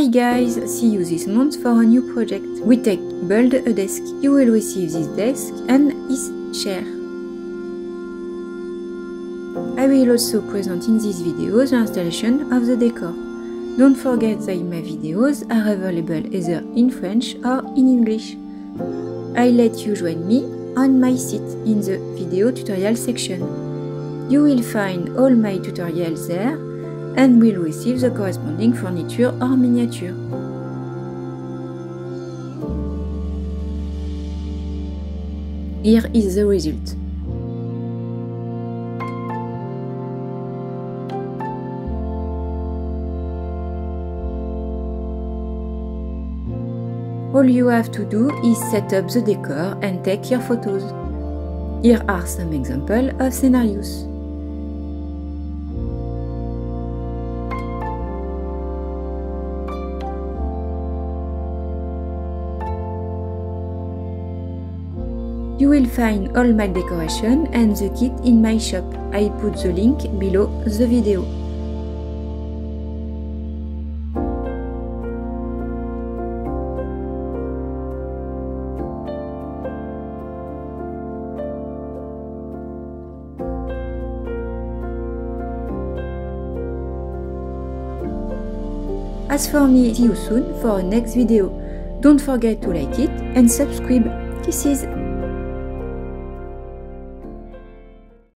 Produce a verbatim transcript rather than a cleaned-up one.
guys, see you this month for a new project. We take build a desk. You will receive this desk and his chair. I will also present in this video the installation of the decor. Don't forget that my videos are available either in French or in English. I let you join me on my site in the video tutorial section. You will find all my tutorials there and will receive the corresponding furniture or miniature. Here is the result. All you have to do is set up the decor and take your photos. Here are some examples of scenarios. You will find all my decoration and the kit in my shop. I put the link below the video. As for me, see you soon for a next video. Don't forget to like it and subscribe. Kisses!